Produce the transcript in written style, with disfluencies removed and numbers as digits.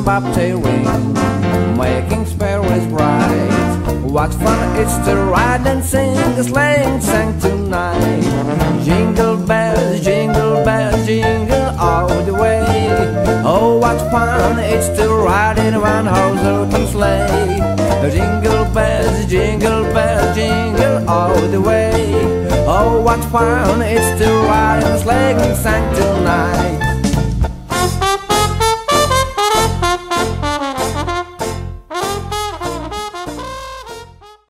bobtail ring, making sparrows bright. What fun it's to ride and sing a sleighing song tonight. Jingle bells, jingle all the way. Oh, what fun it's to ride in a one-horse open sleigh. Jingle bells, jingle all the way. Oh, what fun it's to ride in a sleighing song tonight.